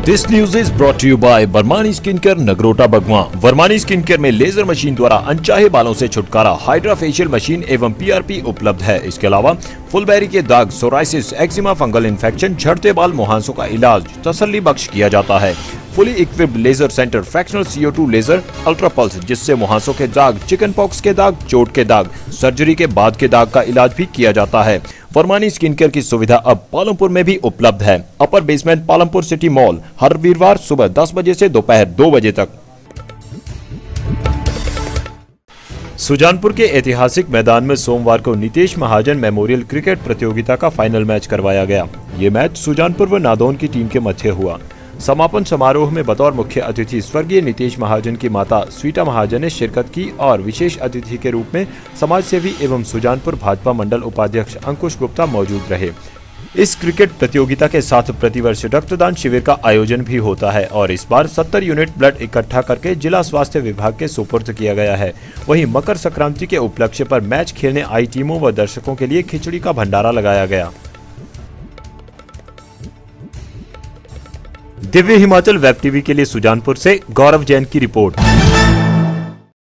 This news is brought to you by Barmani skin care Nagrota Bagwan. Barmani skin care में laser machine द्वारा अनचाहे बालों से छुटकारा, हाइड्रा फेशियल मशीन एवं पीआरपी उपलब्ध है। इसके अलावा फुलबेरी के दाग, सोराइसिस, एक्जिमा, फंगल इन्फेक्शन, झड़ते बाल, मुहांसों का इलाज तसल्ली बख्श किया जाता है। Fully equipped laser centre, fractional CO2 laser, ultra pulse, जिससे मुहांसों के दाग, चिकन पॉक्स के दाग, चोट के दाग, सर्जरी के बाद के दाग का इलाज भी किया जाता है। बरमानी स्किन केयर की सुविधा अब पालमपुर में भी उपलब्ध है। Upper basement, Palampur city mall, हर वीरवार सुबह 10 बजे से दोपहर 2 बजे तक। सुजानपुर के ऐतिहासिक मैदान में सोमवार को नितेश महाजन मेमोरियल क्रिकेट प्रतियोगिता का फाइनल मैच करवाया गया। ये मैच सुजानपुर व नादौन की टीम के मध्य हुआ। समापन समारोह में बतौर मुख्य अतिथि स्वर्गीय नितेश महाजन की माता स्वीटा महाजन ने शिरकत की और विशेष अतिथि के रूप में समाज सेवी एवं सुजानपुर भाजपा मंडल उपाध्यक्ष अंकुश गुप्ता मौजूद रहे। इस क्रिकेट प्रतियोगिता के साथ प्रतिवर्ष रक्तदान शिविर का आयोजन भी होता है और इस बार 70 यूनिट ब्लड इकट्ठा करके जिला स्वास्थ्य विभाग के सुपुर्द किया गया है। वहीं मकर संक्रांति के उपलक्ष्य पर मैच खेलने आई टीमों व दर्शकों के लिए खिचड़ी का भंडारा लगाया गया। दिव्य हिमाचल वेब टीवी के लिए सुजानपुर से गौरव जैन की रिपोर्ट।